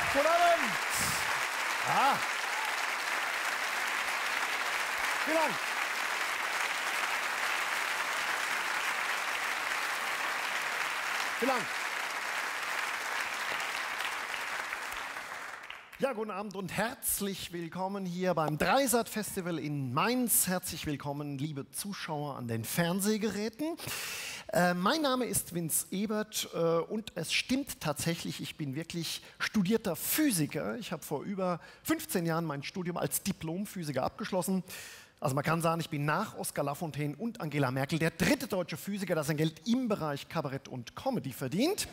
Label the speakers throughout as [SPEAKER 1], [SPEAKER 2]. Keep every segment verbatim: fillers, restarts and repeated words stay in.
[SPEAKER 1] Guten Abend. Ah. Vielen Dank. Vielen Dank. Ja, guten Abend und herzlich willkommen hier beim Dreisat Festival in Mainz. Herzlich willkommen, liebe Zuschauer an den Fernsehgeräten. Äh, mein Name ist Vince Ebert äh, und es stimmt tatsächlich, ich bin wirklich studierter Physiker. Ich habe vor über fünfzehn Jahren mein Studium als Diplomphysiker abgeschlossen. Also man kann sagen, ich bin nach Oskar Lafontaine und Angela Merkel der dritte deutsche Physiker, der sein Geld im Bereich Kabarett und Comedy verdient.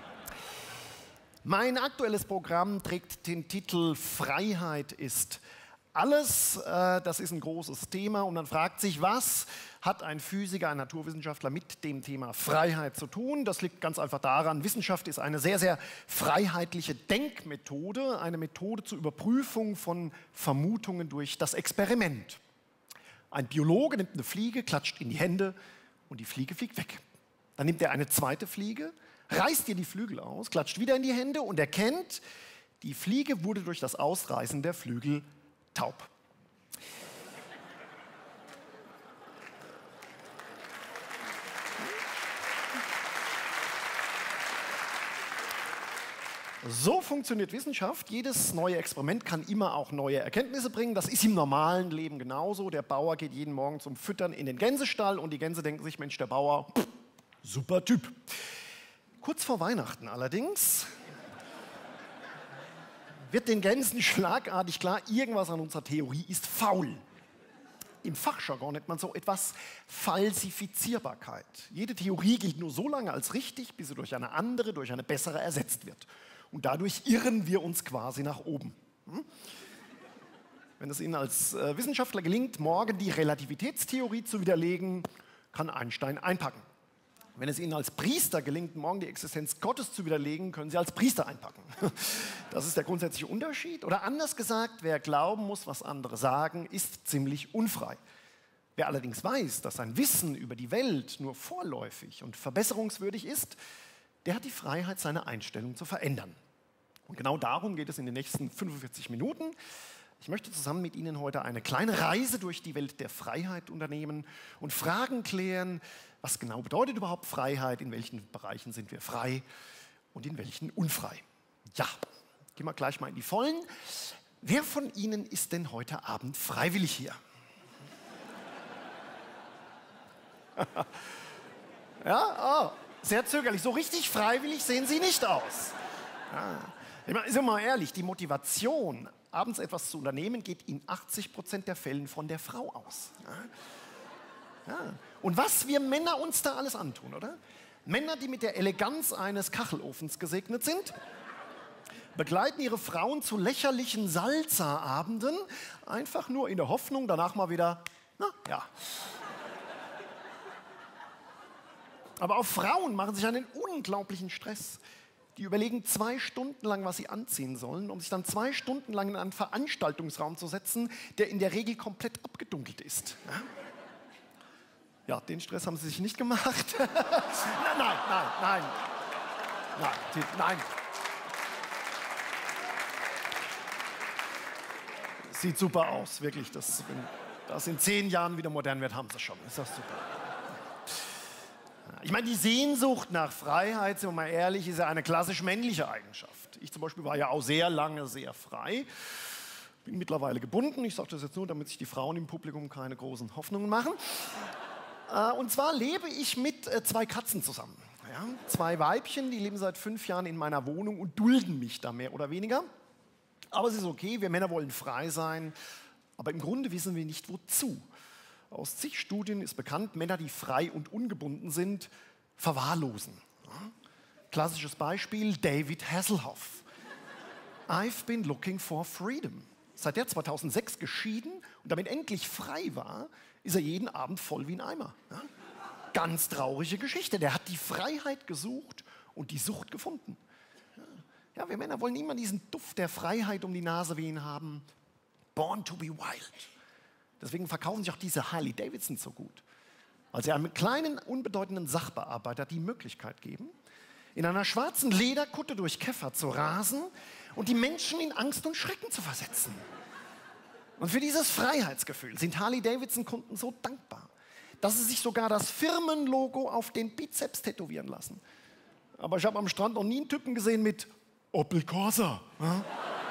[SPEAKER 1] Mein aktuelles Programm trägt den Titel Freiheit ist alles. Äh, das ist ein großes Thema und man fragt sich, was hat ein Physiker, ein Naturwissenschaftler mit dem Thema Freiheit zu tun? Das liegt ganz einfach daran, Wissenschaft ist eine sehr, sehr freiheitliche Denkmethode, eine Methode zur Überprüfung von Vermutungen durch das Experiment. Ein Biologe nimmt eine Fliege, klatscht in die Hände und die Fliege fliegt weg. Dann nimmt er eine zweite Fliege, reißt ihr die Flügel aus, klatscht wieder in die Hände und erkennt, die Fliege wurde durch das Ausreißen der Flügel taub. So funktioniert Wissenschaft. Jedes neue Experiment kann immer auch neue Erkenntnisse bringen. Das ist im normalen Leben genauso. Der Bauer geht jeden Morgen zum Füttern in den Gänsestall und die Gänse denken sich, Mensch, der Bauer, pff, super Typ. Kurz vor Weihnachten allerdings wird den Gänsen schlagartig klar, irgendwas an unserer Theorie ist faul. Im Fachjargon nennt man so etwas Falsifizierbarkeit. Jede Theorie gilt nur so lange als richtig, bis sie durch eine andere, durch eine bessere ersetzt wird. Und dadurch irren wir uns quasi nach oben. Hm? Wenn es Ihnen als äh, Wissenschaftler gelingt, morgen die Relativitätstheorie zu widerlegen, kann Einstein einpacken. Wenn es Ihnen als Priester gelingt, morgen die Existenz Gottes zu widerlegen, können Sie als Priester einpacken. Das ist der grundsätzliche Unterschied. Oder anders gesagt, wer glauben muss, was andere sagen, ist ziemlich unfrei. Wer allerdings weiß, dass sein Wissen über die Welt nur vorläufig und verbesserungswürdig ist, der hat die Freiheit, seine Einstellung zu verändern. Und genau darum geht es in den nächsten fünfundvierzig Minuten. Ich möchte zusammen mit Ihnen heute eine kleine Reise durch die Welt der Freiheit unternehmen und Fragen klären, was genau bedeutet überhaupt Freiheit, in welchen Bereichen sind wir frei und in welchen unfrei. Ja, gehen wir gleich mal in die Vollen. Wer von Ihnen ist denn heute Abend freiwillig hier? Ja, oh, sehr zögerlich. So richtig freiwillig sehen Sie nicht aus. Ja. Ich meine, sind wir mal ehrlich, die Motivation, abends etwas zu unternehmen, geht in achtzig Prozent der Fällen von der Frau aus. Ja. Ja. Und was wir Männer uns da alles antun, oder? Männer, die mit der Eleganz eines Kachelofens gesegnet sind, begleiten ihre Frauen zu lächerlichen Salsa-Abenden, einfach nur in der Hoffnung, danach mal wieder, na ja. Aber auch Frauen machen sich einen unglaublichen Stress. Die überlegen zwei Stunden lang, was sie anziehen sollen, um sich dann zwei Stunden lang in einen Veranstaltungsraum zu setzen, der in der Regel komplett abgedunkelt ist. Ja, ja, den Stress haben sie sich nicht gemacht. nein, nein, nein, nein. Nein, die, nein. Sieht super aus, wirklich. Das, wenn das in zehn Jahren wieder modern wird, haben sie schon. Ist das super. Ich meine, die Sehnsucht nach Freiheit, sind wir mal ehrlich, ist ja eine klassisch männliche Eigenschaft. Ich zum Beispiel war ja auch sehr lange sehr frei, bin mittlerweile gebunden. Ich sage das jetzt nur, damit sich die Frauen im Publikum keine großen Hoffnungen machen. Und zwar lebe ich mit zwei Katzen zusammen. Ja, zwei Weibchen, die leben seit fünf Jahren in meiner Wohnung und dulden mich da mehr oder weniger. Aber es ist okay, wir Männer wollen frei sein, aber im Grunde wissen wir nicht, wozu. Aus zig Studien ist bekannt, Männer, die frei und ungebunden sind, verwahrlosen. Ja? Klassisches Beispiel, David Hasselhoff. I've been looking for freedom. Seit er zweitausendsechs geschieden und damit endlich frei war, ist er jeden Abend voll wie ein Eimer. Ja? Ganz traurige Geschichte. Der hat die Freiheit gesucht und die Sucht gefunden. Ja, wir Männer wollen immer diesen Duft der Freiheit um die Nase wehen haben. Born to be wild. Deswegen verkaufen sich auch diese Harley Davidsons so gut. Weil sie einem kleinen, unbedeutenden Sachbearbeiter die Möglichkeit geben, in einer schwarzen Lederkutte durch Käfer zu rasen und die Menschen in Angst und Schrecken zu versetzen. Und für dieses Freiheitsgefühl sind Harley-Davidson-Kunden so dankbar, dass sie sich sogar das Firmenlogo auf den Bizeps tätowieren lassen. Aber ich habe am Strand noch nie einen Typen gesehen mit Opel Corsa. Ja?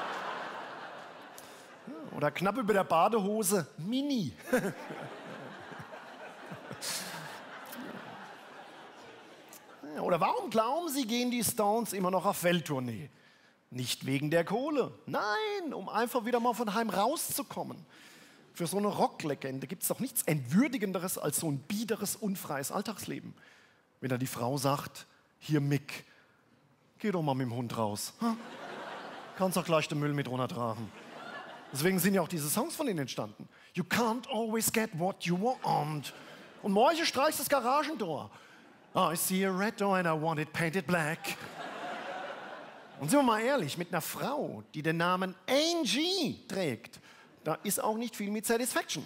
[SPEAKER 1] Oder knapp über der Badehose Mini. Oder warum glauben Sie, gehen die Stones immer noch auf Welttournee? Nicht wegen der Kohle. Nein, um einfach wieder mal von heim rauszukommen. Für so eine Rocklegende gibt es doch nichts Entwürdigenderes als so ein biederes, unfreies Alltagsleben. Wenn dann die Frau sagt, hier Mick, geh doch mal mit dem Hund raus. Ha? Kannst doch gleich den Müll mit runtertragen. Deswegen sind ja auch diese Songs von denen entstanden. You can't always get what you want. Und morgen streichst das Garagentor. I see a red door and I want it painted black. Und sind wir mal ehrlich, mit einer Frau, die den Namen Angie trägt, da ist auch nicht viel mit Satisfaction.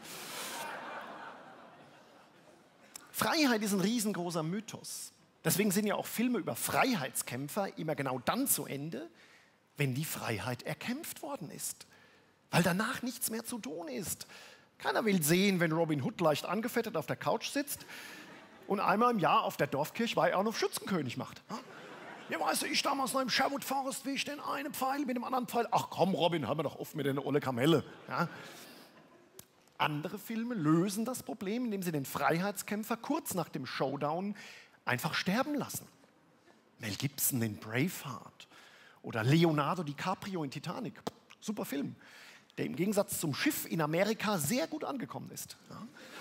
[SPEAKER 1] Freiheit ist ein riesengroßer Mythos. Deswegen sind ja auch Filme über Freiheitskämpfer immer genau dann zu Ende, wenn die Freiheit erkämpft worden ist. Weil danach nichts mehr zu tun ist. Keiner will sehen, wenn Robin Hood leicht angefettet auf der Couch sitzt und einmal im Jahr auf der Dorfkirchweih auch noch Schützenkönig macht. Ja, weißt du, ich damals noch im Sherwood Forest, wie ich den einen Pfeil mit dem anderen Pfeil. Ach komm, Robin, haben wir doch oft mit der olle Kamelle. Ja? Andere Filme lösen das Problem, indem sie den Freiheitskämpfer kurz nach dem Showdown einfach sterben lassen. Mel Gibson in Braveheart oder Leonardo DiCaprio in Titanic. Super Film, der im Gegensatz zum Schiff in Amerika sehr gut angekommen ist. Ja?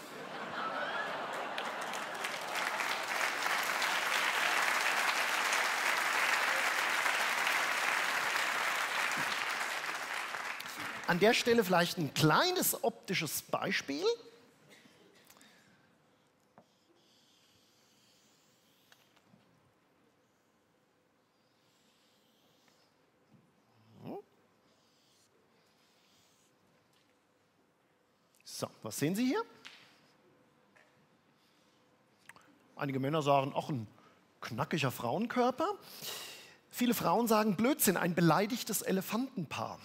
[SPEAKER 1] An der Stelle vielleicht ein kleines optisches Beispiel. So, was sehen Sie hier? Einige Männer sagen, ach, ein knackiger Frauenkörper. Viele Frauen sagen, Blödsinn, ein beleidigtes Elefantenpaar.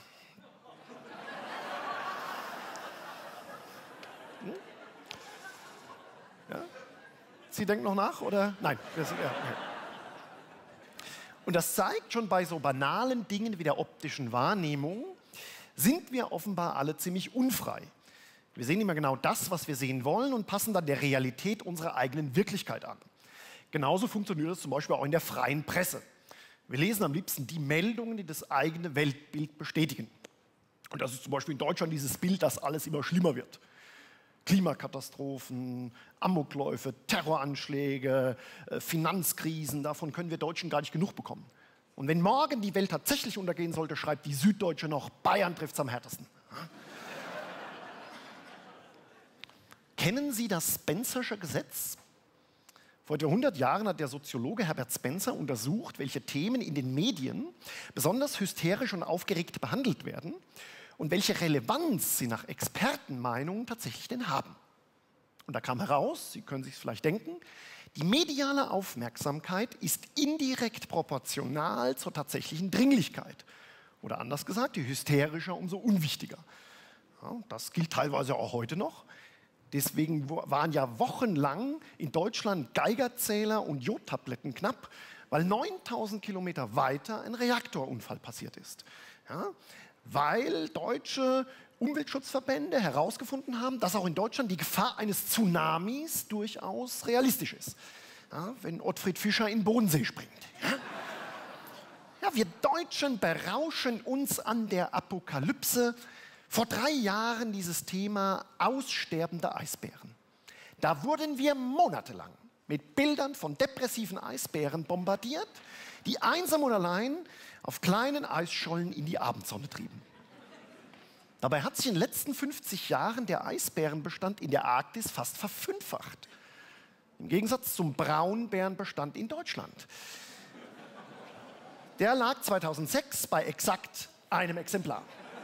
[SPEAKER 1] Ja? Sie denken noch nach, oder? Nein. Das, ja, ja. Und das zeigt schon bei so banalen Dingen wie der optischen Wahrnehmung, sind wir offenbar alle ziemlich unfrei. Wir sehen immer genau das, was wir sehen wollen und passen dann der Realität unserer eigenen Wirklichkeit an. Genauso funktioniert das zum Beispiel auch in der freien Presse. Wir lesen am liebsten die Meldungen, die das eigene Weltbild bestätigen. Und das ist zum Beispiel in Deutschland dieses Bild, dass alles immer schlimmer wird. Klimakatastrophen, Amokläufe, Terroranschläge, äh, Finanzkrisen, davon können wir Deutschen gar nicht genug bekommen. Und wenn morgen die Welt tatsächlich untergehen sollte, schreibt die Süddeutsche noch, Bayern trifft es am härtesten. Kennen Sie das Spencersche Gesetz? Vor etwa hundert Jahren hat der Soziologe Herbert Spencer untersucht, welche Themen in den Medien besonders hysterisch und aufgeregt behandelt werden und welche Relevanz sie nach Expertenmeinungen tatsächlich denn haben. Und da kam heraus, Sie können sich es vielleicht denken, die mediale Aufmerksamkeit ist indirekt proportional zur tatsächlichen Dringlichkeit. Oder anders gesagt, je hysterischer, umso unwichtiger. Ja, das gilt teilweise auch heute noch. Deswegen waren ja wochenlang in Deutschland Geigerzähler und Jodtabletten knapp, weil neuntausend Kilometer weiter ein Reaktorunfall passiert ist. Ja, weil deutsche Umweltschutzverbände herausgefunden haben, dass auch in Deutschland die Gefahr eines Tsunamis durchaus realistisch ist. Ja, wenn Ottfried Fischer in den Bodensee springt. Ja? Ja, wir Deutschen berauschen uns an der Apokalypse. Vor drei Jahren dieses Thema aussterbende Eisbären. Da wurden wir monatelang mit Bildern von depressiven Eisbären bombardiert, die einsam und allein auf kleinen Eisschollen in die Abendsonne trieben. Dabei hat sich in den letzten fünfzig Jahren der Eisbärenbestand in der Arktis fast verfünffacht. Im Gegensatz zum Braunbärenbestand in Deutschland. Der lag zweitausendsechs bei exakt einem Exemplar.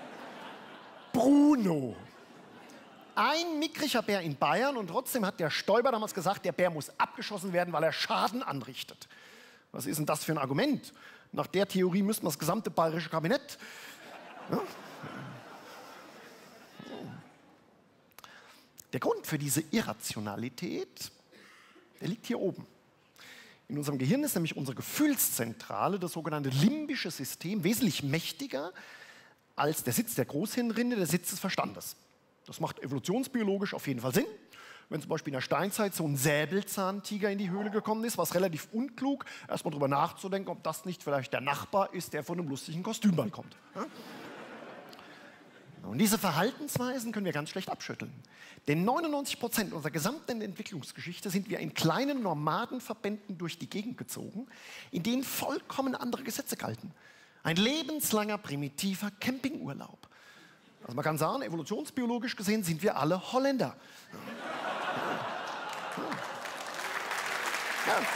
[SPEAKER 1] Bruno. Ein mickriger Bär in Bayern und trotzdem hat der Stoiber damals gesagt, der Bär muss abgeschossen werden, weil er Schaden anrichtet. Was ist denn das für ein Argument? Nach der Theorie müsste man das gesamte bayerische Kabinett... Ja? Der Grund für diese Irrationalität, der liegt hier oben. In unserem Gehirn ist nämlich unsere Gefühlszentrale, das sogenannte limbische System, wesentlich mächtiger als der Sitz der Großhirnrinde, der Sitz des Verstandes. Das macht evolutionsbiologisch auf jeden Fall Sinn. Wenn zum Beispiel in der Steinzeit so ein Säbelzahntiger in die Höhle gekommen ist, war es relativ unklug, erstmal darüber nachzudenken, ob das nicht vielleicht der Nachbar ist, der von einem lustigen Kostümball kommt. Ja? Und diese Verhaltensweisen können wir ganz schlecht abschütteln. Denn neunundneunzig Prozent unserer gesamten Entwicklungsgeschichte sind wir in kleinen Nomadenverbänden durch die Gegend gezogen, in denen vollkommen andere Gesetze galten. Ein lebenslanger, primitiver Campingurlaub. Also man kann sagen, evolutionsbiologisch gesehen sind wir alle Holländer. Ja. Ja. Ja.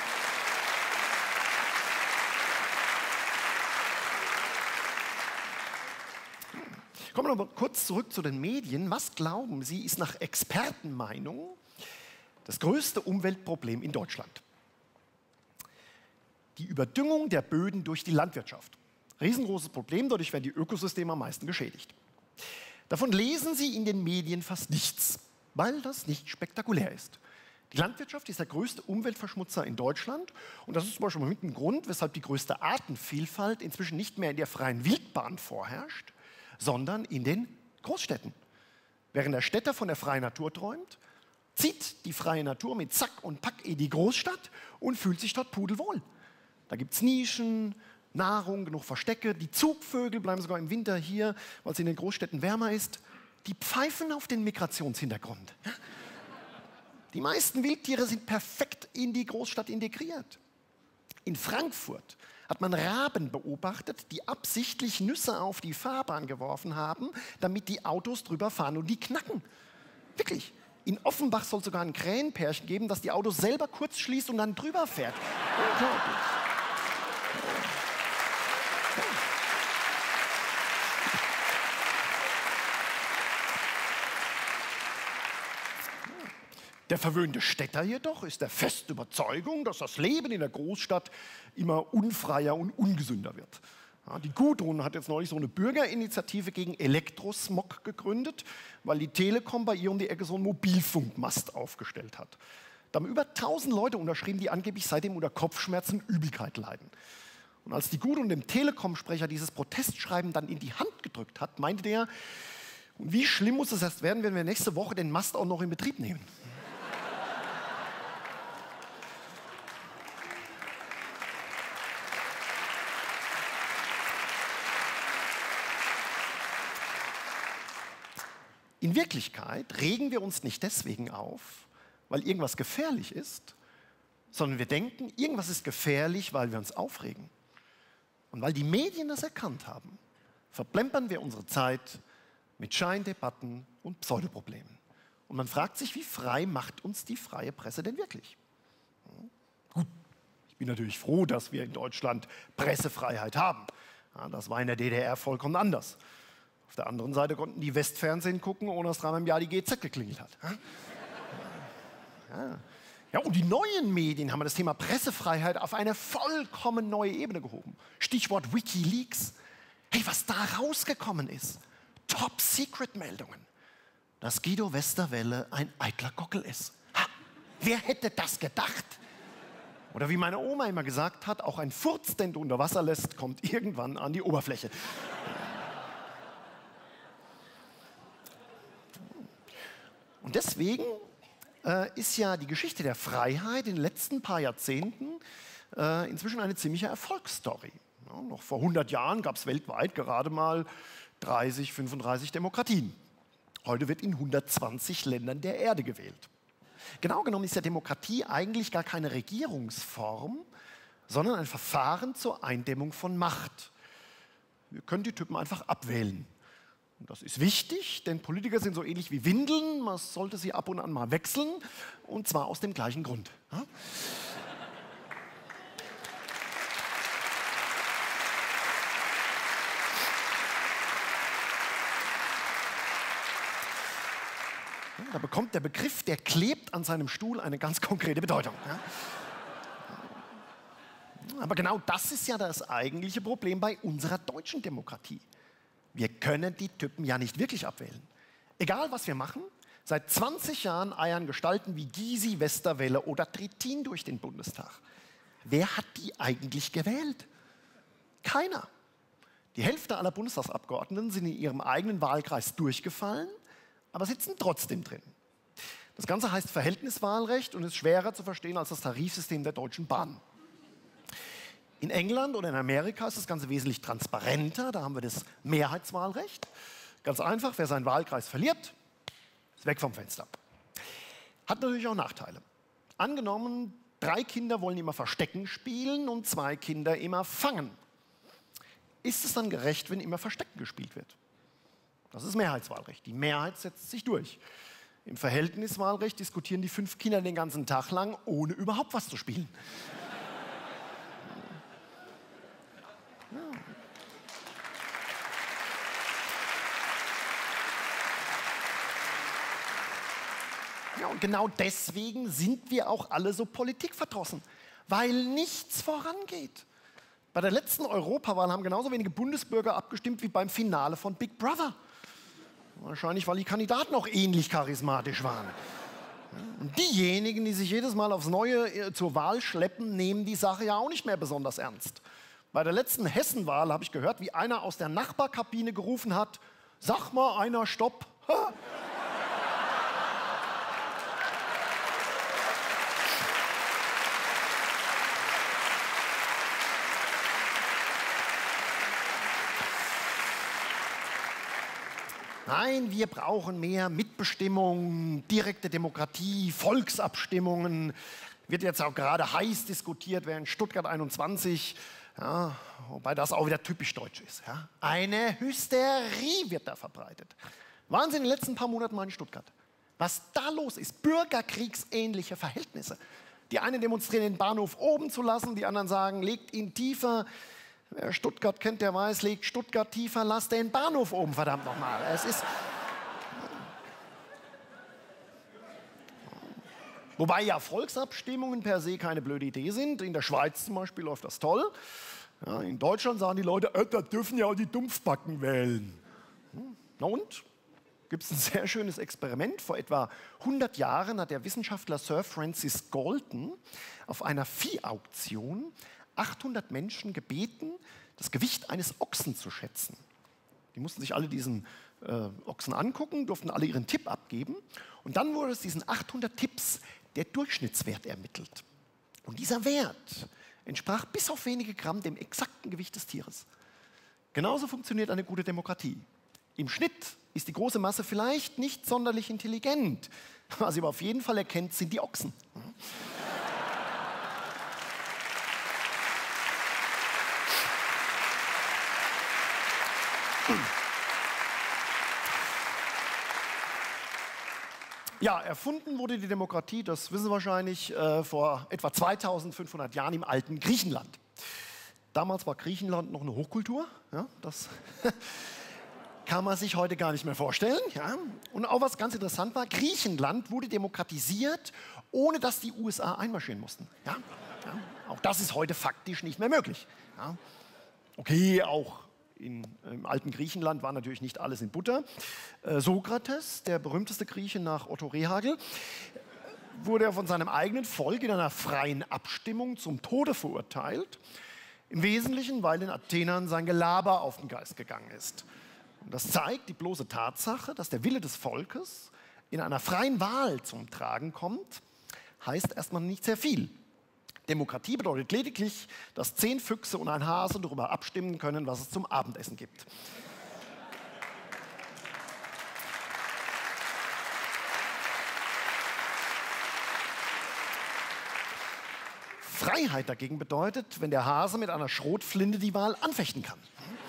[SPEAKER 1] Kommen wir noch mal kurz zurück zu den Medien. Was glauben Sie, ist nach Expertenmeinung das größte Umweltproblem in Deutschland? Die Überdüngung der Böden durch die Landwirtschaft. Riesengroßes Problem, dadurch werden die Ökosysteme am meisten geschädigt. Davon lesen Sie in den Medien fast nichts, weil das nicht spektakulär ist. Die Landwirtschaft ist der größte Umweltverschmutzer in Deutschland und das ist zum Beispiel mit ein Grund, weshalb die größte Artenvielfalt inzwischen nicht mehr in der freien Wildbahn vorherrscht, sondern in den Großstädten. Während der Städter von der freien Natur träumt, zieht die freie Natur mit Zack und Pack in die Großstadt und fühlt sich dort pudelwohl. Da gibt es Nischen, Nahrung, genug Verstecke. Die Zugvögel bleiben sogar im Winter hier, weil es in den Großstädten wärmer ist. Die pfeifen auf den Migrationshintergrund. Die meisten Wildtiere sind perfekt in die Großstadt integriert. In Frankfurt hat man Raben beobachtet, die absichtlich Nüsse auf die Fahrbahn geworfen haben, damit die Autos drüber fahren und die knacken. Wirklich. In Offenbach soll es sogar ein Krähenpärchen geben, das die Autos selber kurz schließt und dann drüber fährt. Unglaublich. Der verwöhnte Städter jedoch ist der festen Überzeugung, dass das Leben in der Großstadt immer unfreier und ungesünder wird. Ja, die Gudrun hat jetzt neulich so eine Bürgerinitiative gegen Elektrosmog gegründet, weil die Telekom bei ihr um die Ecke so einen Mobilfunkmast aufgestellt hat. Da haben über tausend Leute unterschrieben, die angeblich seitdem unter Kopfschmerzen und Übelkeit leiden. Und als die Gudrun dem Telekom-Sprecher dieses Protestschreiben dann in die Hand gedrückt hat, meinte der, und wie schlimm muss es erst werden, wenn wir nächste Woche den Mast auch noch in Betrieb nehmen? In Wirklichkeit regen wir uns nicht deswegen auf, weil irgendwas gefährlich ist, sondern wir denken, irgendwas ist gefährlich, weil wir uns aufregen. Und weil die Medien das erkannt haben, verplempern wir unsere Zeit mit Scheindebatten und Pseudoproblemen. Und man fragt sich, wie frei macht uns die freie Presse denn wirklich? Gut, ich bin natürlich froh, dass wir in Deutschland Pressefreiheit haben. Ja, das war in der D D R vollkommen anders. Auf der anderen Seite konnten die Westfernsehen gucken, ohne dass dreimal im Jahr die G Z geklingelt hat. Ja. Ja, und die neuen Medien haben das Thema Pressefreiheit auf eine vollkommen neue Ebene gehoben. Stichwort WikiLeaks. Hey, was da rausgekommen ist. Top-Secret-Meldungen. Dass Guido Westerwelle ein eitler Gockel ist. Ha, wer hätte das gedacht? Oder wie meine Oma immer gesagt hat, auch ein Furz, den du unter Wasser lässt, kommt irgendwann an die Oberfläche. Und deswegen äh, ist ja die Geschichte der Freiheit in den letzten paar Jahrzehnten äh, inzwischen eine ziemliche Erfolgsstory. Ja, noch vor hundert Jahren gab es weltweit gerade mal dreißig, fünfunddreißig Demokratien. Heute wird in hundertzwanzig Ländern der Erde gewählt. Genau genommen ist ja Demokratie eigentlich gar keine Regierungsform, sondern ein Verfahren zur Eindämmung von Macht. Wir können die Typen einfach abwählen. Und das ist wichtig, denn Politiker sind so ähnlich wie Windeln. Man sollte sie ab und an mal wechseln, und zwar aus dem gleichen Grund. Ja? Da bekommt der Begriff, der klebt an seinem Stuhl, eine ganz konkrete Bedeutung. Ja? Aber genau das ist ja das eigentliche Problem bei unserer deutschen Demokratie. Wir können die Typen ja nicht wirklich abwählen. Egal, was wir machen, seit zwanzig Jahren eiern Gestalten wie Gysi, Westerwelle oder Trittin durch den Bundestag. Wer hat die eigentlich gewählt? Keiner. Die Hälfte aller Bundestagsabgeordneten sind in ihrem eigenen Wahlkreis durchgefallen, aber sitzen trotzdem drin. Das Ganze heißt Verhältniswahlrecht und ist schwerer zu verstehen als das Tarifsystem der Deutschen Bahn. In England oder in Amerika ist das Ganze wesentlich transparenter. Da haben wir das Mehrheitswahlrecht. Ganz einfach, wer seinen Wahlkreis verliert, ist weg vom Fenster. Hat natürlich auch Nachteile. Angenommen, drei Kinder wollen immer Verstecken spielen und zwei Kinder immer fangen. Ist es dann gerecht, wenn immer Verstecken gespielt wird? Das ist Mehrheitswahlrecht. Die Mehrheit setzt sich durch. Im Verhältniswahlrecht diskutieren die fünf Kinder den ganzen Tag lang, ohne überhaupt was zu spielen. Ja. Ja, und genau deswegen sind wir auch alle so politikverdrossen, weil nichts vorangeht. Bei der letzten Europawahl haben genauso wenige Bundesbürger abgestimmt wie beim Finale von Big Brother. Wahrscheinlich, weil die Kandidaten auch ähnlich charismatisch waren. Und diejenigen, die sich jedes Mal aufs Neue zur Wahl schleppen, nehmen die Sache ja auch nicht mehr besonders ernst. Bei der letzten Hessenwahl habe ich gehört, wie einer aus der Nachbarkabine gerufen hat, sag mal einer Stopp. Ha! Nein, wir brauchen mehr Mitbestimmung, direkte Demokratie, Volksabstimmungen. Wird jetzt auch gerade heiß diskutiert, während Stuttgart einundzwanzig, ja, wobei das auch wieder typisch deutsch ist. Ja. Eine Hysterie wird da verbreitet. Waren Sie in den letzten paar Monaten mal in Stuttgart? Was da los ist, bürgerkriegsähnliche Verhältnisse. Die einen demonstrieren, den Bahnhof oben zu lassen, die anderen sagen, legt ihn tiefer. Wer Stuttgart kennt, der weiß, legt Stuttgart tiefer, lasst den Bahnhof oben, verdammt nochmal. Es ist... Wobei ja Volksabstimmungen per se keine blöde Idee sind. In der Schweiz zum Beispiel läuft das toll. Ja, in Deutschland sagen die Leute, äh, da dürfen ja auch die Dumpfbacken wählen. Hm. Na und? Gibt es ein sehr schönes Experiment. Vor etwa hundert Jahren hat der Wissenschaftler Sir Francis Galton auf einer Viehauktion achthundert Menschen gebeten, das Gewicht eines Ochsen zu schätzen. Die mussten sich alle diesen äh, Ochsen angucken, durften alle ihren Tipp abgeben. Und dann wurde aus diesen achthundert Tipps der Durchschnittswert ermittelt. Und dieser Wert entsprach bis auf wenige Gramm dem exakten Gewicht des Tieres. Genauso funktioniert eine gute Demokratie. Im Schnitt ist die große Masse vielleicht nicht sonderlich intelligent. Was sie aber auf jeden Fall erkennt, sind die Ochsen. Ja, erfunden wurde die Demokratie, das wissen Sie wahrscheinlich, äh, vor etwa zweitausendfünfhundert Jahren im alten Griechenland. Damals war Griechenland noch eine Hochkultur, ja, das kann man sich heute gar nicht mehr vorstellen. Ja. Und auch was ganz interessant war, Griechenland wurde demokratisiert, ohne dass die U S A einmarschieren mussten. Ja. Ja. Auch das ist heute faktisch nicht mehr möglich. Ja. Okay, auch In, im alten Griechenland war natürlich nicht alles in Butter. Äh, Sokrates, der berühmteste Grieche nach Otto Rehhagel, wurde von seinem eigenen Volk in einer freien Abstimmung zum Tode verurteilt. Im Wesentlichen, weil den Athenern sein Gelaber auf den Geist gegangen ist. Und das zeigt die bloße Tatsache, dass der Wille des Volkes in einer freien Wahl zum Tragen kommt, heißt erstmal nicht sehr viel. Demokratie bedeutet lediglich, dass zehn Füchse und ein Hase darüber abstimmen können, was es zum Abendessen gibt. Freiheit dagegen bedeutet, wenn der Hase mit einer Schrotflinte die Wahl anfechten kann.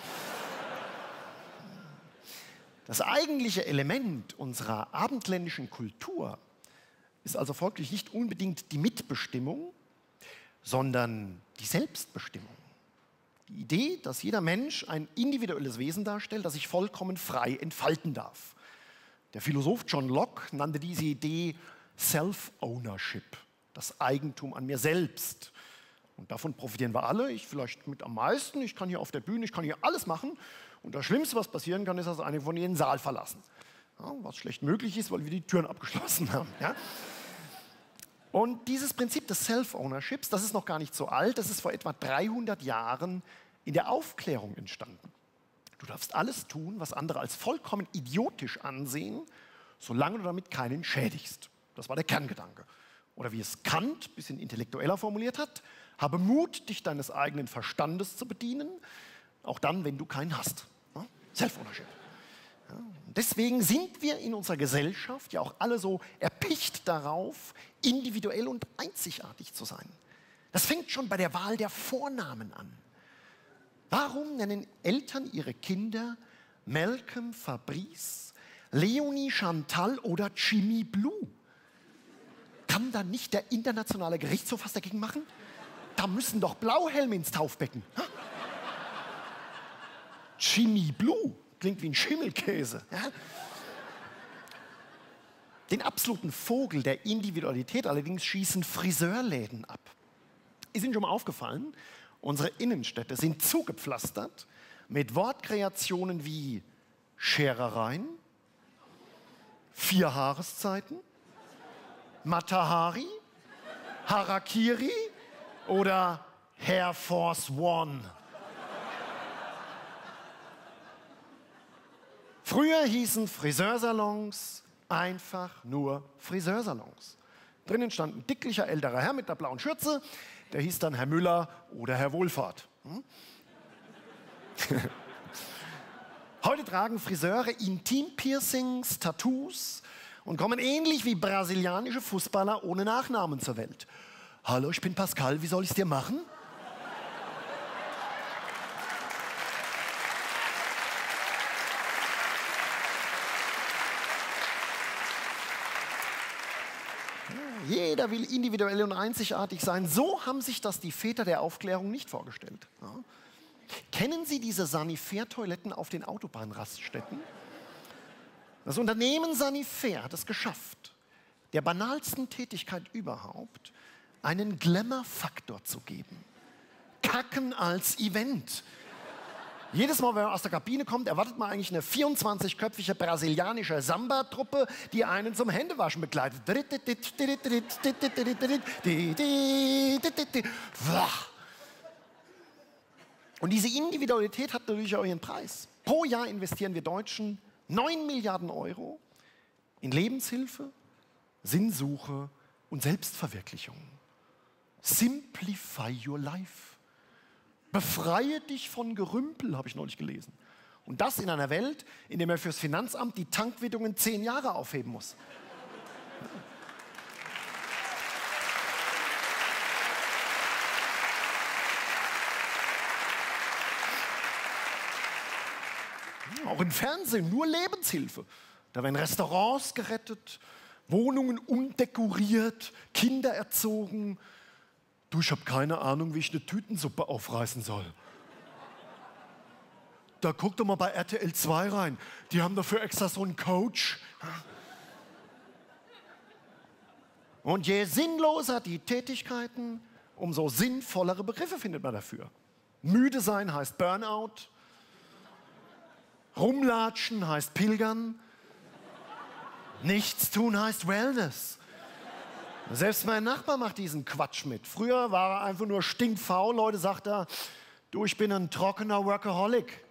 [SPEAKER 1] Das eigentliche Element unserer abendländischen Kultur ist also folglich nicht unbedingt die Mitbestimmung, sondern die Selbstbestimmung. Die Idee, dass jeder Mensch ein individuelles Wesen darstellt, das sich vollkommen frei entfalten darf. Der Philosoph John Locke nannte diese Idee Self-Ownership, das Eigentum an mir selbst. Und davon profitieren wir alle, ich vielleicht mit am meisten, ich kann hier auf der Bühne, ich kann hier alles machen. Und das Schlimmste, was passieren kann, ist, dass einige von ihnen den Saal verlassen. Ja, was schlecht möglich ist, weil wir die Türen abgeschlossen haben. Ja? Und dieses Prinzip des Self-Ownerships, das ist noch gar nicht so alt, das ist vor etwa dreihundert Jahren in der Aufklärung entstanden. Du darfst alles tun, was andere als vollkommen idiotisch ansehen, solange du damit keinen schädigst. Das war der Kerngedanke. Oder wie es Kant, ein bisschen intellektueller formuliert hat, habe Mut, dich deines eigenen Verstandes zu bedienen, auch dann, wenn du keinen hast. Ja? Self-Ownership. Ja? Deswegen sind wir in unserer Gesellschaft ja auch alle so erpicht darauf, individuell und einzigartig zu sein. Das fängt schon bei der Wahl der Vornamen an. Warum nennen Eltern ihre Kinder Malcolm, Fabrice, Leonie, Chantal oder Jimmy Blue? Kann da nicht der internationale Gerichtshof was dagegen machen? Da müssen doch Blauhelme ins Taufbecken. Ha? Jimmy Blue klingt wie ein Schimmelkäse. Ja? Den absoluten Vogel der Individualität allerdings schießen Friseurläden ab. Ist Ihnen schon mal aufgefallen? Unsere Innenstädte sind zugepflastert mit Wortkreationen wie Scherereien, vier Jahreszeiten, Matahari, Harakiri oder Air Force One. Früher hießen Friseursalons einfach nur Friseursalons. Drinnen stand ein dicklicher älterer Herr mit einer blauen Schürze, der hieß dann Herr Müller oder Herr Wohlfahrt. Hm? Heute tragen Friseure Intimpiercings, Tattoos und kommen ähnlich wie brasilianische Fußballer ohne Nachnamen zur Welt. Hallo, ich bin Pascal, wie soll ich es dir machen? Jeder will individuell und einzigartig sein. So haben sich das die Väter der Aufklärung nicht vorgestellt. Ja. Kennen Sie diese Sanifair-Toiletten auf den Autobahnraststätten? Das Unternehmen Sanifair hat es geschafft, der banalsten Tätigkeit überhaupt einen Glamour-Faktor zu geben. Kacken als Event. Jedes Mal, wenn man aus der Kabine kommt, erwartet man eigentlich eine vierundzwanzigköpfige brasilianische Samba-Truppe, die einen zum Händewaschen begleitet. Und diese Individualität hat natürlich auch ihren Preis. Pro Jahr investieren wir Deutschen neun Milliarden Euro in Lebenshilfe, Sinnsuche und Selbstverwirklichung. Simplify your life. Befreie dich von Gerümpel, habe ich neulich gelesen. Und das in einer Welt, in der man fürs Finanzamt die Tankquittungen zehn Jahre aufheben muss. Auch im Fernsehen nur Lebenshilfe. Da werden Restaurants gerettet, Wohnungen umdekoriert, Kinder erzogen. Du, ich habe keine Ahnung, wie ich eine Tütensuppe aufreißen soll. Da guck doch mal bei R T L zwei rein. Die haben dafür extra so einen Coach. Und je sinnloser die Tätigkeiten, umso sinnvollere Begriffe findet man dafür. Müde sein heißt Burnout. Rumlatschen heißt Pilgern. Nichts tun heißt Wellness. Selbst mein Nachbar macht diesen Quatsch mit. Früher war er einfach nur stinkfaul. Leute sagt er, du, ich bin ein trockener Workaholic.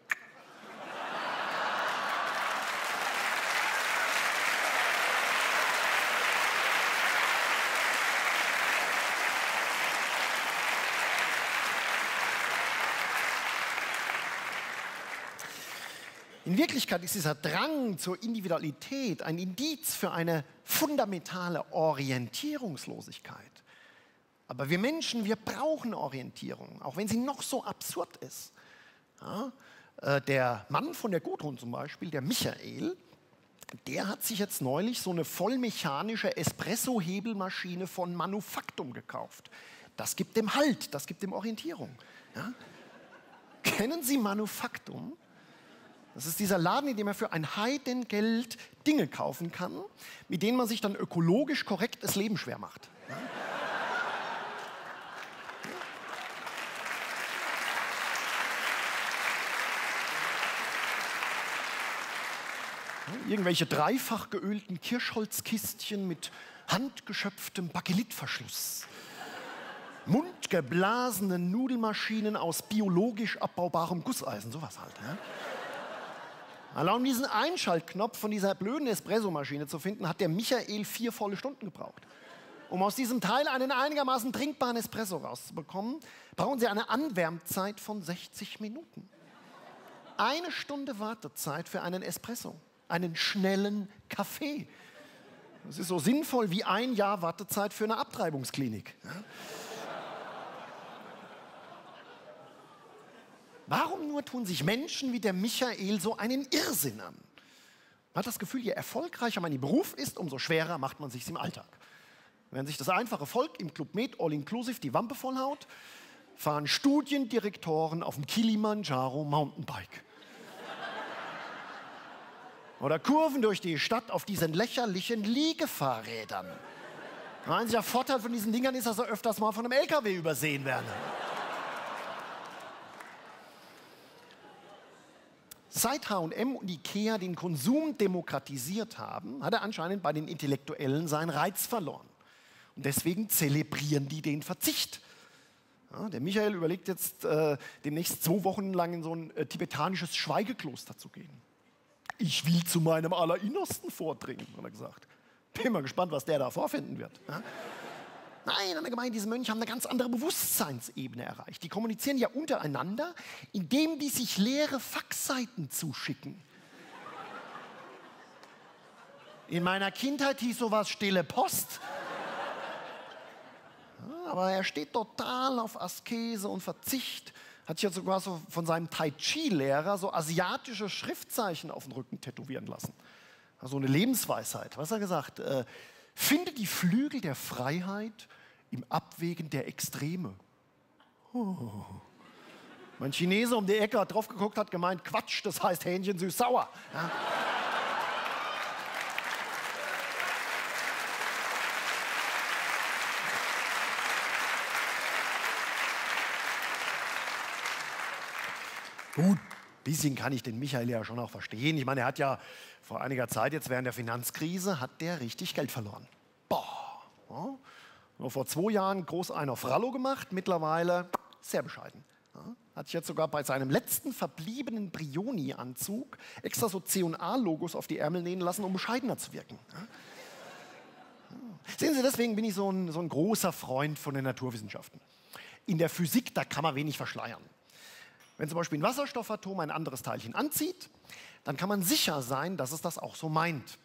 [SPEAKER 1] In Wirklichkeit ist dieser Drang zur Individualität ein Indiz für eine fundamentale Orientierungslosigkeit. Aber wir Menschen, wir brauchen Orientierung, auch wenn sie noch so absurd ist. Ja, äh, der Mann von der Gudrun zum Beispiel, der Michael, der hat sich jetzt neulich so eine vollmechanische Espresso-Hebelmaschine von Manufaktum gekauft. Das gibt dem Halt, das gibt dem Orientierung. Ja? Kennen Sie Manufaktum? Das ist dieser Laden, in dem man für ein Heidengeld Dinge kaufen kann, mit denen man sich dann ökologisch korrekt das Leben schwer macht. Ja? Irgendwelche dreifach geölten Kirschholzkistchen mit handgeschöpftem Bakelitverschluss. Mundgeblasene Nudelmaschinen aus biologisch abbaubarem Gusseisen, sowas halt. Ja? Allein um diesen Einschaltknopf von dieser blöden Espressomaschine zu finden, hat der Michael vier volle Stunden gebraucht. Um aus diesem Teil einen einigermaßen trinkbaren Espresso rauszubekommen, brauchen Sie eine Anwärmzeit von sechzig Minuten. Eine Stunde Wartezeit für einen Espresso, einen schnellen Kaffee. Das ist so sinnvoll wie ein Jahr Wartezeit für eine Abtreibungsklinik. Ja? Warum nur tun sich Menschen wie der Michael so einen Irrsinn an? Man hat das Gefühl, je erfolgreicher man im Beruf ist, umso schwerer macht man sich im Alltag. Während sich das einfache Volk im Club Med All-Inclusive die Wampe vollhaut, fahren Studiendirektoren auf dem Kilimanjaro Mountainbike. Oder kurven durch die Stadt auf diesen lächerlichen Liegefahrrädern. Der einzige Vorteil von diesen Dingern ist, dass sie öfters mal von einem L K W übersehen werden. Seit H und M und Ikea den Konsum demokratisiert haben, hat er anscheinend bei den Intellektuellen seinen Reiz verloren. Und deswegen zelebrieren die den Verzicht. Ja, der Michael überlegt jetzt, äh, demnächst zwei Wochen lang in so ein äh, tibetanisches Schweigekloster zu gehen. Ich will zu meinem Allerinnersten vordringen, hat er gesagt. Bin mal gespannt, was der da vorfinden wird. Ja? Nein, hat er gemeint, diese Mönche haben eine ganz andere Bewusstseinsebene erreicht. Die kommunizieren ja untereinander, indem die sich leere Faxseiten zuschicken. In meiner Kindheit hieß sowas stille Post. Ja, aber er steht total auf Askese und Verzicht. Hat sich ja sogar so von seinem Tai Chi-Lehrer so asiatische Schriftzeichen auf den Rücken tätowieren lassen. Also eine Lebensweisheit. Was hat er gesagt? Äh, Finde die Flügel der Freiheit im Abwägen der Extreme. Oh. Mein Chinese um die Ecke hat drauf geguckt, hat gemeint, Quatsch, das heißt Hähnchen süß-sauer. Ja. Gut, ein bisschen kann ich den Michael ja schon auch verstehen. Ich meine, er hat ja vor einiger Zeit, jetzt während der Finanzkrise, hat der richtig Geld verloren. Boah. Ja. Vor zwei Jahren groß einen auf Rallo gemacht, mittlerweile sehr bescheiden. Ja. Hat sich jetzt sogar bei seinem letzten verbliebenen Brioni-Anzug extra so C und A-Logos auf die Ärmel nähen lassen, um bescheidener zu wirken. Ja. Ja. Sehen Sie, deswegen bin ich so ein, so ein großer Freund von den Naturwissenschaften. In der Physik, da kann man wenig verschleiern. Wenn zum Beispiel ein Wasserstoffatom ein anderes Teilchen anzieht, dann kann man sicher sein, dass es das auch so meint.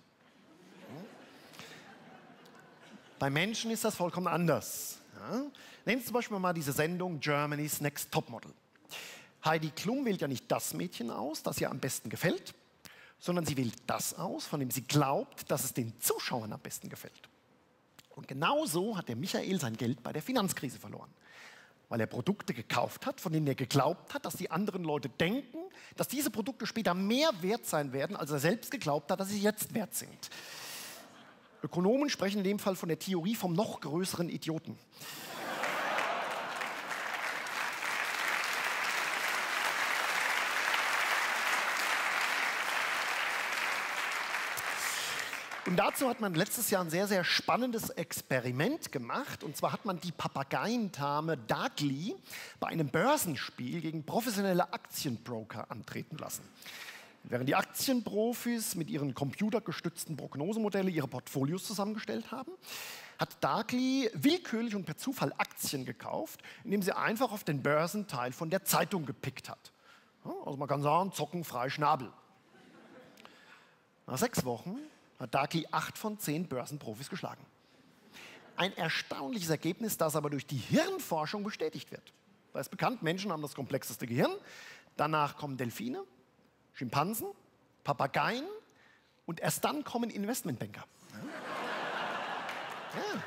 [SPEAKER 1] Bei Menschen ist das vollkommen anders. Ja? Nehmen Sie zum Beispiel mal diese Sendung Germany's Next Topmodel. Heidi Klum wählt ja nicht das Mädchen aus, das ihr am besten gefällt, sondern sie wählt das aus, von dem sie glaubt, dass es den Zuschauern am besten gefällt. Und genauso hat der Michael sein Geld bei der Finanzkrise verloren. Weil er Produkte gekauft hat, von denen er geglaubt hat, dass die anderen Leute denken, dass diese Produkte später mehr wert sein werden, als er selbst geglaubt hat, dass sie jetzt wert sind. Ökonomen sprechen in dem Fall von der Theorie vom noch größeren Idioten. Und dazu hat man letztes Jahr ein sehr, sehr spannendes Experiment gemacht. Und zwar hat man die Papageiendame Dagli bei einem Börsenspiel gegen professionelle Aktienbroker antreten lassen. Während die Aktienprofis mit ihren computergestützten Prognosemodellen ihre Portfolios zusammengestellt haben, hat Dagli willkürlich und per Zufall Aktien gekauft, indem sie einfach auf den Börsenteil von der Zeitung gepickt hat. Also man kann sagen, zocken frei Schnabel. Nach sechs Wochen hat Dagli acht von zehn Börsenprofis geschlagen. Ein erstaunliches Ergebnis, das aber durch die Hirnforschung bestätigt wird. Da ist bekannt, Menschen haben das komplexeste Gehirn. Danach kommen Delfine, Schimpansen, Papageien und erst dann kommen Investmentbanker. Ja. Ja.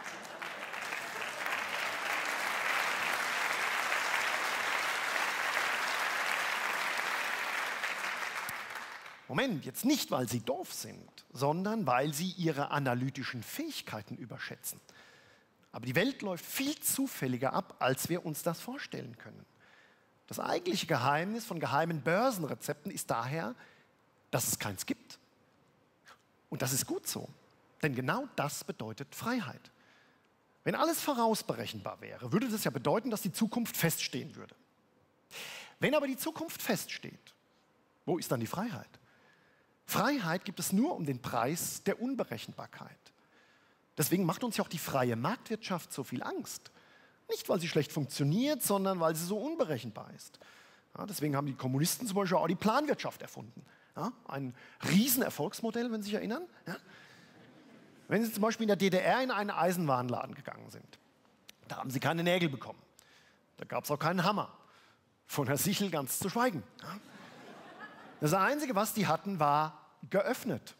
[SPEAKER 1] Moment, jetzt nicht, weil sie doof sind, sondern weil sie ihre analytischen Fähigkeiten überschätzen. Aber die Welt läuft viel zufälliger ab, als wir uns das vorstellen können. Das eigentliche Geheimnis von geheimen Börsenrezepten ist daher, dass es keins gibt. Und das ist gut so, denn genau das bedeutet Freiheit. Wenn alles vorausberechenbar wäre, würde das ja bedeuten, dass die Zukunft feststehen würde. Wenn aber die Zukunft feststeht, wo ist dann die Freiheit? Freiheit gibt es nur um den Preis der Unberechenbarkeit. Deswegen macht uns ja auch die freie Marktwirtschaft so viel Angst. Nicht, weil sie schlecht funktioniert, sondern weil sie so unberechenbar ist. Ja, deswegen haben die Kommunisten zum Beispiel auch die Planwirtschaft erfunden. Ja, ein Riesenerfolgsmodell, wenn Sie sich erinnern. Ja. Wenn Sie zum Beispiel in der D D R in einen Eisenwarenladen gegangen sind, da haben Sie keine Nägel bekommen. Da gab es auch keinen Hammer. Von der Sichel ganz zu schweigen. Ja. Das Einzige, was die hatten, war geöffnet.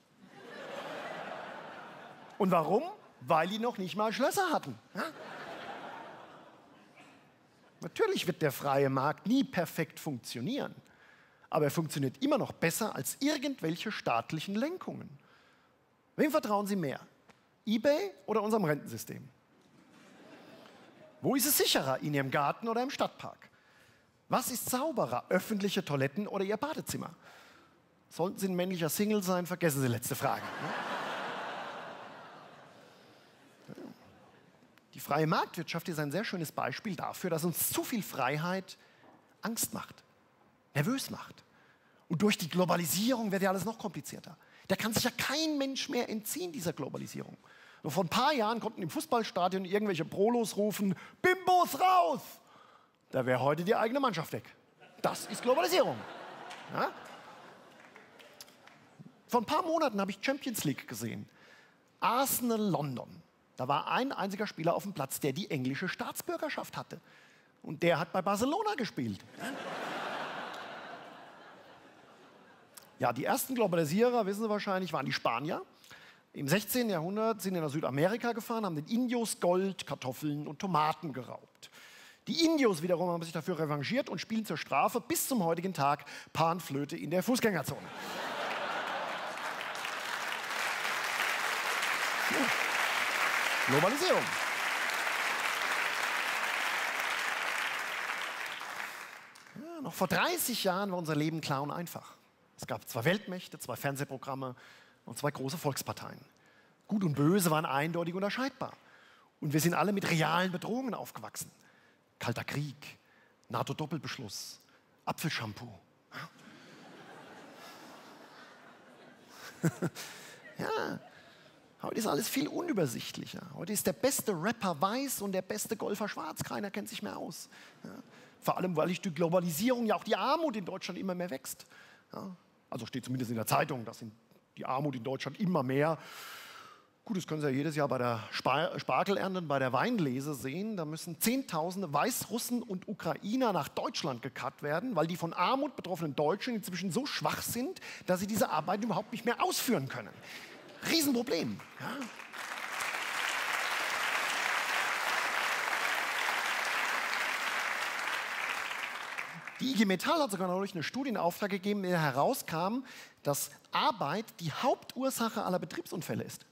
[SPEAKER 1] Und warum? Weil die noch nicht mal Schlösser hatten. Ja. Natürlich wird der freie Markt nie perfekt funktionieren, aber er funktioniert immer noch besser als irgendwelche staatlichen Lenkungen. Wem vertrauen Sie mehr? eBay oder unserem Rentensystem? Wo ist es sicherer, in Ihrem Garten oder im Stadtpark? Was ist sauberer, öffentliche Toiletten oder Ihr Badezimmer? Sollten Sie ein männlicher Single sein, vergessen Sie die letzte Frage. Die freie Marktwirtschaft ist ein sehr schönes Beispiel dafür, dass uns zu viel Freiheit Angst macht, nervös macht. Und durch die Globalisierung wird ja alles noch komplizierter. Da kann sich ja kein Mensch mehr entziehen, dieser Globalisierung. Nur vor ein paar Jahren konnten im Fußballstadion irgendwelche Prolos rufen, Bimbos raus! Da wäre heute die eigene Mannschaft weg. Das ist Globalisierung. Ja? Vor ein paar Monaten habe ich Champions League gesehen. Arsenal London. Da war ein einziger Spieler auf dem Platz, der die englische Staatsbürgerschaft hatte. Und der hat bei Barcelona gespielt. Ja, die ersten Globalisierer, wissen Sie wahrscheinlich, waren die Spanier. Im sechzehnten Jahrhundert sind sie nach Südamerika gefahren, haben den Indios Gold, Kartoffeln und Tomaten geraubt. Die Indios wiederum haben sich dafür revanchiert und spielen zur Strafe bis zum heutigen Tag Panflöte in der Fußgängerzone. Ja. Globalisierung. Ja, noch vor dreißig Jahren war unser Leben klar und einfach. Es gab zwei Weltmächte, zwei Fernsehprogramme und zwei große Volksparteien. Gut und Böse waren eindeutig unterscheidbar. Und wir sind alle mit realen Bedrohungen aufgewachsen. Kalter Krieg, NATO-Doppelbeschluss, Apfelshampoo. Ja, heute ist alles viel unübersichtlicher. Heute ist der beste Rapper weiß und der beste Golfer schwarz. Keiner kennt sich mehr aus. Ja, vor allem, weil durch die Globalisierung ja auch die Armut in Deutschland immer mehr wächst. Ja, also steht zumindest in der Zeitung, dass die Armut in Deutschland immer mehr. Gut, das können Sie ja jedes Jahr bei der Spar Spargelernte, bei der Weinlese sehen. Da müssen Zehntausende Weißrussen und Ukrainer nach Deutschland gekarrt werden, weil die von Armut betroffenen Deutschen inzwischen so schwach sind, dass sie diese Arbeit überhaupt nicht mehr ausführen können. Riesenproblem. Ja. Die I G Metall hat sogar neulich eine Studie in Auftrag gegeben, in der herauskam, dass Arbeit die Hauptursache aller Betriebsunfälle ist.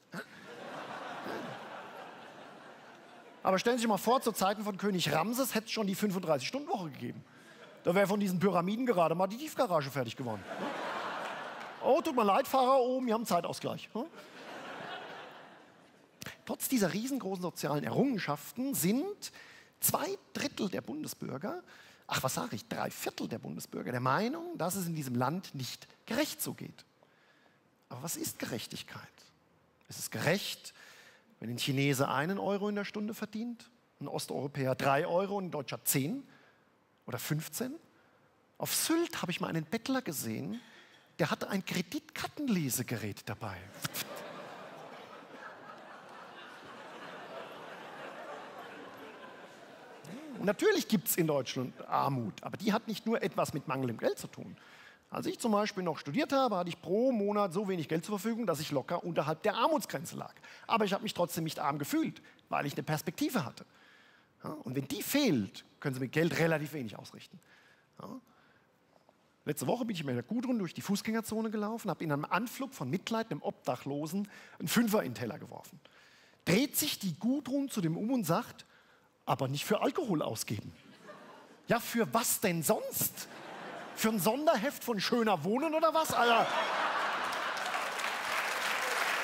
[SPEAKER 1] Aber stellen Sie sich mal vor, zu Zeiten von König Ramses hätte es schon die fünfunddreißig-Stunden-Woche gegeben. Da wäre von diesen Pyramiden gerade mal die Tiefgarage fertig geworden. Oh, tut mir leid, Fahrer oben, wir haben Zeitausgleich. Trotz dieser riesengroßen sozialen Errungenschaften sind zwei Drittel der Bundesbürger, ach was sage ich, drei Viertel der Bundesbürger der Meinung, dass es in diesem Land nicht gerecht so geht. Aber was ist Gerechtigkeit? Ist es gerecht, wenn ein Chinese einen Euro in der Stunde verdient, ein Osteuropäer drei Euro und ein Deutscher zehn oder fünfzehn? Auf Sylt habe ich mal einen Bettler gesehen, der hatte ein Kreditkartenlesegerät dabei. Und natürlich gibt es in Deutschland Armut, aber die hat nicht nur etwas mit mangelndem Geld zu tun. Als ich zum Beispiel noch studiert habe, hatte ich pro Monat so wenig Geld zur Verfügung, dass ich locker unterhalb der Armutsgrenze lag. Aber ich habe mich trotzdem nicht arm gefühlt, weil ich eine Perspektive hatte. Ja, und wenn die fehlt, können Sie mit Geld relativ wenig ausrichten. Ja. Letzte Woche bin ich mit der Gudrun durch die Fußgängerzone gelaufen, habe in einem Anflug von Mitleid einem Obdachlosen einen Fünfer in den Teller geworfen. Dreht sich die Gudrun zu dem um und sagt, aber nicht für Alkohol ausgeben. Ja, für was denn sonst? Für ein Sonderheft von Schöner Wohnen oder was, Alter?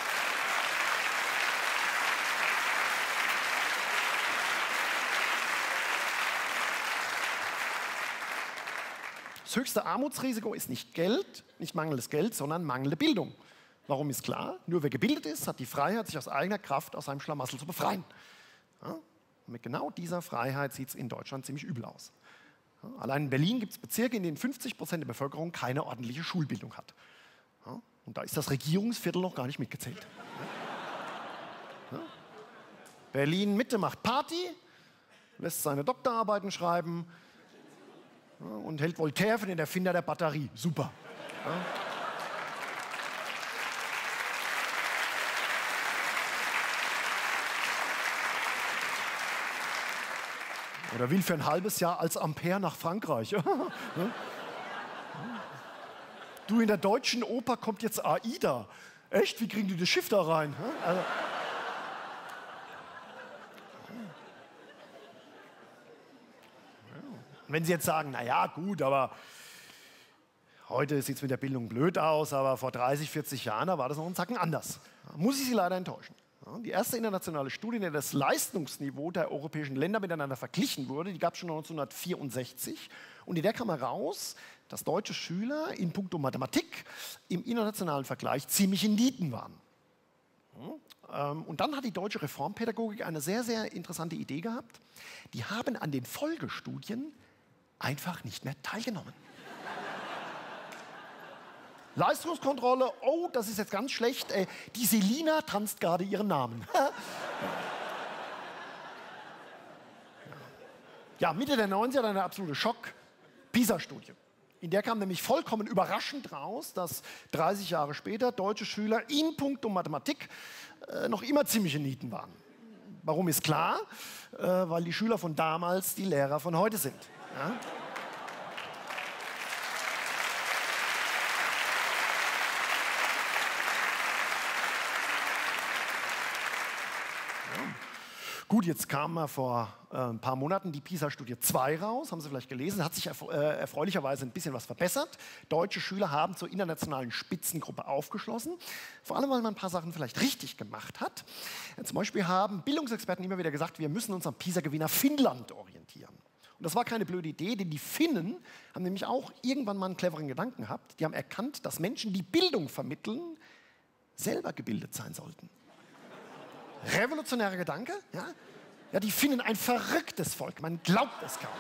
[SPEAKER 1] Das höchste Armutsrisiko ist nicht Geld, nicht mangelndes Geld, sondern mangelnde Bildung. Warum ist klar? Nur wer gebildet ist, hat die Freiheit, sich aus eigener Kraft aus seinem Schlamassel zu befreien. Ja? Und mit genau dieser Freiheit sieht es in Deutschland ziemlich übel aus. Ja? Allein in Berlin gibt es Bezirke, in denen fünfzig Prozent der Bevölkerung keine ordentliche Schulbildung hat. Ja? Und da ist das Regierungsviertel noch gar nicht mitgezählt. Ja? Ja? Berlin-Mitte macht Party, lässt seine Doktorarbeiten schreiben, ja, und hält Voltaire für den Erfinder der Batterie. Super. Ja. Oder will für ein halbes Jahr als Ampere nach Frankreich. Ja. Du, in der Deutschen Oper kommt jetzt Aida. Echt? Wie kriegen die das Schiff da rein? Ja. Also, wenn Sie jetzt sagen, naja, gut, aber heute sieht es mit der Bildung blöd aus, aber vor dreißig, vierzig Jahren, da war das noch ein Zacken anders. Da muss ich Sie leider enttäuschen. Die erste internationale Studie, in der das Leistungsniveau der europäischen Länder miteinander verglichen wurde, die gab es schon neunzehnhundertvierundsechzig. Und in der kam heraus, dass deutsche Schüler in puncto Mathematik im internationalen Vergleich ziemliche Nieten waren. Und dann hat die deutsche Reformpädagogik eine sehr, sehr interessante Idee gehabt. Die haben an den Folgestudien einfach nicht mehr teilgenommen. Leistungskontrolle, oh, das ist jetzt ganz schlecht. Äh, die Selina tanzt gerade ihren Namen. Ja, Mitte der neunziger dann eine absolute Schock-PISA-Studie. In der kam nämlich vollkommen überraschend raus, dass dreißig Jahre später deutsche Schüler in puncto Mathematik äh, noch immer ziemliche Nieten waren. Warum ist klar? Äh, weil die Schüler von damals die Lehrer von heute sind. Ja? Gut, jetzt kam mal vor äh, ein paar Monaten die PISA-Studie zwei raus, haben Sie vielleicht gelesen, hat sich erfre äh, erfreulicherweise ein bisschen was verbessert. Deutsche Schüler haben zur internationalen Spitzengruppe aufgeschlossen, vor allem, weil man ein paar Sachen vielleicht richtig gemacht hat. Ja, zum Beispiel haben Bildungsexperten immer wieder gesagt, wir müssen uns am PISA-Gewinner Finnland orientieren. Und das war keine blöde Idee, denn die Finnen haben nämlich auch irgendwann mal einen cleveren Gedanken gehabt. Die haben erkannt, dass Menschen, die Bildung vermitteln, selber gebildet sein sollten. Revolutionärer Gedanke, ja? Ja, die Finnen ein verrücktes Volk, man glaubt es kaum.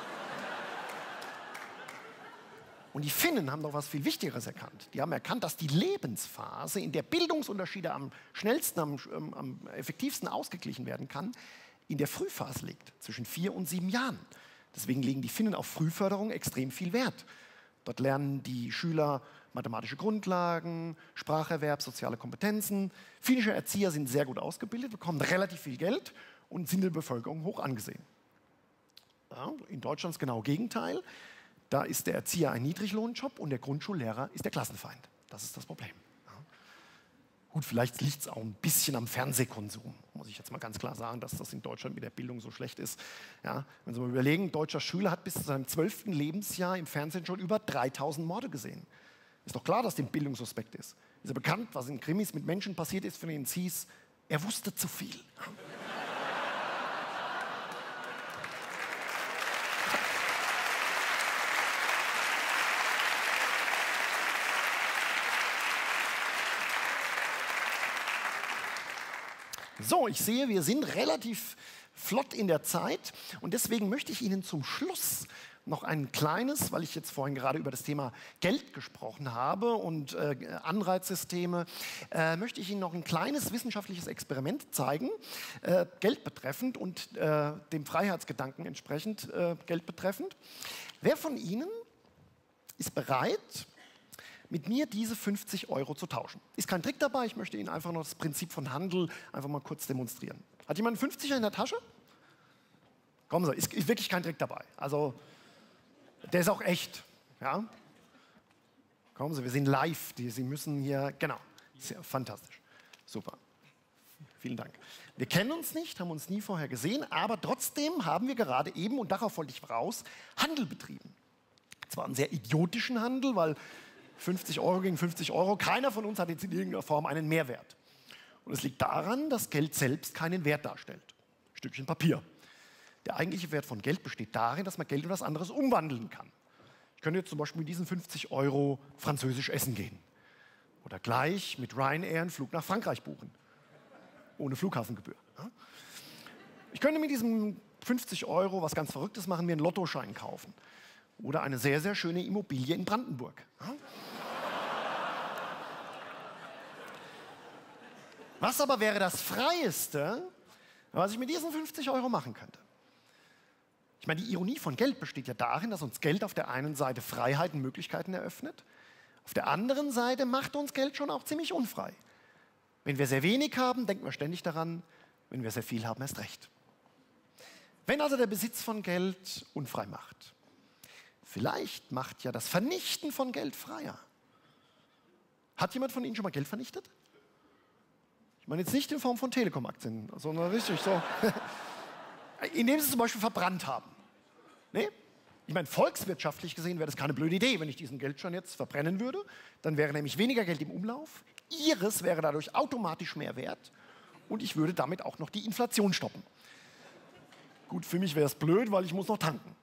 [SPEAKER 1] Und die Finnen haben noch was viel Wichtigeres erkannt. Die haben erkannt, dass die Lebensphase, in der Bildungsunterschiede am schnellsten, am, am effektivsten ausgeglichen werden kann, in der Frühphase liegt, zwischen vier und sieben Jahren. Deswegen legen die Finnen auf Frühförderung extrem viel Wert. Dort lernen die Schüler mathematische Grundlagen, Spracherwerb, soziale Kompetenzen. Finnische Erzieher sind sehr gut ausgebildet, bekommen relativ viel Geld und sind in der Bevölkerung hoch angesehen. Ja, in Deutschland ist genau das Gegenteil. Da ist der Erzieher ein Niedriglohnjob und der Grundschullehrer ist der Klassenfeind. Das ist das Problem. Ja. Gut, vielleicht liegt es auch ein bisschen am Fernsehkonsum, muss ich jetzt mal ganz klar sagen, dass das in Deutschland mit der Bildung so schlecht ist. Ja, wenn Sie mal überlegen, ein deutscher Schüler hat bis zu seinem zwölften Lebensjahr im Fernsehen schon über dreitausend Morde gesehen. Ist doch klar, dass dem Bildung suspekt ist. Ist ja bekannt, was in Krimis mit Menschen passiert ist, von denen es hieß, er wusste zu viel. So, ich sehe, wir sind relativ flott in der Zeit und deswegen möchte ich Ihnen zum Schluss noch ein kleines, weil ich jetzt vorhin gerade über das Thema Geld gesprochen habe und äh, Anreizsysteme, äh, möchte ich Ihnen noch ein kleines wissenschaftliches Experiment zeigen, äh, Geld betreffend und äh, dem Freiheitsgedanken entsprechend äh, Geld betreffend. Wer von Ihnen ist bereit, mit mir diese fünfzig Euro zu tauschen? Ist kein Trick dabei, ich möchte Ihnen einfach noch das Prinzip von Handel einfach mal kurz demonstrieren. Hat jemand einen fünfziger in der Tasche? Kommen Sie, ist, ist wirklich kein Trick dabei. Also, der ist auch echt. Ja? Kommen Sie, wir sind live. Die, Sie müssen hier, genau. Sehr, fantastisch. Super. Vielen Dank. Wir kennen uns nicht, haben uns nie vorher gesehen, aber trotzdem haben wir gerade eben, und darauf wollte ich raus, Handel betrieben. Zwar einen sehr idiotischen Handel, weil fünfzig Euro gegen fünfzig Euro, keiner von uns hat jetzt in irgendeiner Form einen Mehrwert. Und es liegt daran, dass Geld selbst keinen Wert darstellt. Ein Stückchen Papier. Der eigentliche Wert von Geld besteht darin, dass man Geld in etwas anderes umwandeln kann. Ich könnte jetzt zum Beispiel mit diesen fünfzig Euro französisch essen gehen. Oder gleich mit Ryanair einen Flug nach Frankreich buchen. Ohne Flughafengebühr. Ich könnte mit diesen fünfzig Euro was ganz Verrücktes machen, mir einen Lottoschein kaufen. Oder eine sehr, sehr schöne Immobilie in Brandenburg. Was aber wäre das Freieste, was ich mit diesen fünfzig Euro machen könnte? Ich meine, die Ironie von Geld besteht ja darin, dass uns Geld auf der einen Seite Freiheiten, Möglichkeiten eröffnet. Auf der anderen Seite macht uns Geld schon auch ziemlich unfrei. Wenn wir sehr wenig haben, denken wir ständig daran, wenn wir sehr viel haben, erst recht. Wenn also der Besitz von Geld unfrei macht, vielleicht macht ja das Vernichten von Geld freier. Hat jemand von Ihnen schon mal Geld vernichtet? Ich meine jetzt nicht in Form von Telekom-Aktien, sondern richtig so. Indem Sie es zum Beispiel verbrannt haben. Nee? Ich meine, volkswirtschaftlich gesehen wäre das keine blöde Idee, wenn ich diesen Geldschein jetzt verbrennen würde. Dann wäre nämlich weniger Geld im Umlauf. Ihres wäre dadurch automatisch mehr wert. Und ich würde damit auch noch die Inflation stoppen. Gut, für mich wäre es blöd, weil ich muss noch tanken.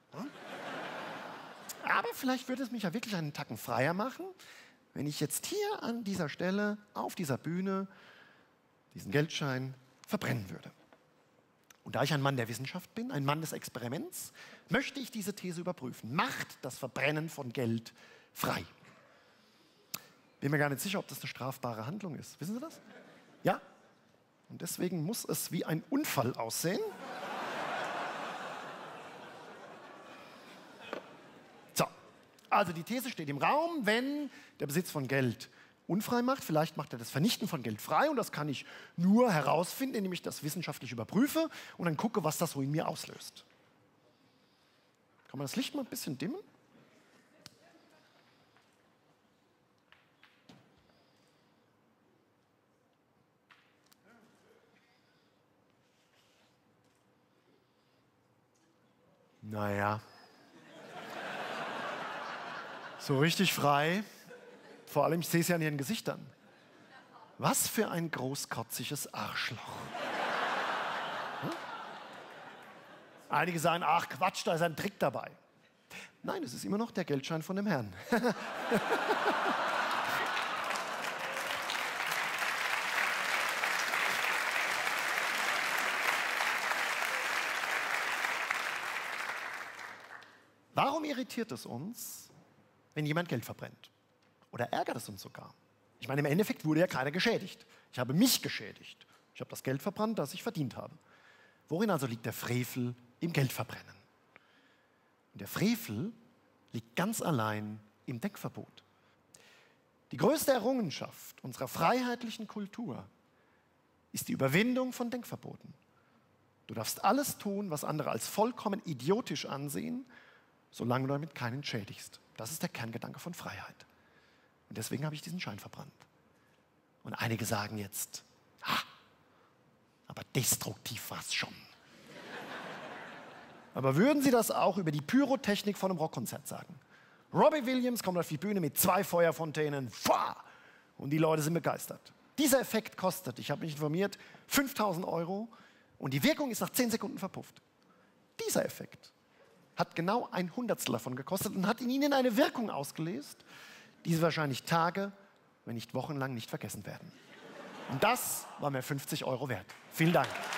[SPEAKER 1] Aber vielleicht würde es mich ja wirklich einen Tacken freier machen, wenn ich jetzt hier an dieser Stelle, auf dieser Bühne, diesen Geldschein verbrennen würde. Und da ich ein Mann der Wissenschaft bin, ein Mann des Experiments, möchte ich diese These überprüfen. Macht das Verbrennen von Geld frei? Bin mir gar nicht sicher, ob das eine strafbare Handlung ist. Wissen Sie das? Ja. Und deswegen muss es wie ein Unfall aussehen. So, also die These steht im Raum, wenn der Besitz von Geld unfrei macht, vielleicht macht er das Vernichten von Geld frei und das kann ich nur herausfinden, indem ich das wissenschaftlich überprüfe und dann gucke, was das so in mir auslöst. Kann man das Licht mal ein bisschen dimmen? Naja. So richtig frei. Vor allem, ich sehe es ja an ihren Gesichtern. Was für ein großkotziges Arschloch. Hm? Einige sagen, ach Quatsch, da ist ein Trick dabei. Nein, es ist immer noch der Geldschein von dem Herrn. Warum irritiert es uns, wenn jemand Geld verbrennt? Oder ärgert es uns sogar? Ich meine, im Endeffekt wurde ja keiner geschädigt. Ich habe mich geschädigt. Ich habe das Geld verbrannt, das ich verdient habe. Worin also liegt der Frevel im Geldverbrennen? Und der Frevel liegt ganz allein im Denkverbot. Die größte Errungenschaft unserer freiheitlichen Kultur ist die Überwindung von Denkverboten. Du darfst alles tun, was andere als vollkommen idiotisch ansehen, solange du damit keinen schädigst. Das ist der Kerngedanke von Freiheit. Und deswegen habe ich diesen Schein verbrannt. Und einige sagen jetzt, ha, aber destruktiv war es schon. Aber würden Sie das auch über die Pyrotechnik von einem Rockkonzert sagen? Robbie Williams kommt auf die Bühne mit zwei Feuerfontänen, pfah, und die Leute sind begeistert. Dieser Effekt kostet, ich habe mich informiert, fünftausend Euro und die Wirkung ist nach zehn Sekunden verpufft. Dieser Effekt hat genau ein Hundertstel davon gekostet und hat in Ihnen eine Wirkung ausgelöst, die Sie wahrscheinlich Tage, wenn nicht wochenlang nicht vergessen werden. Und das war mir fünfzig Euro wert. Vielen Dank.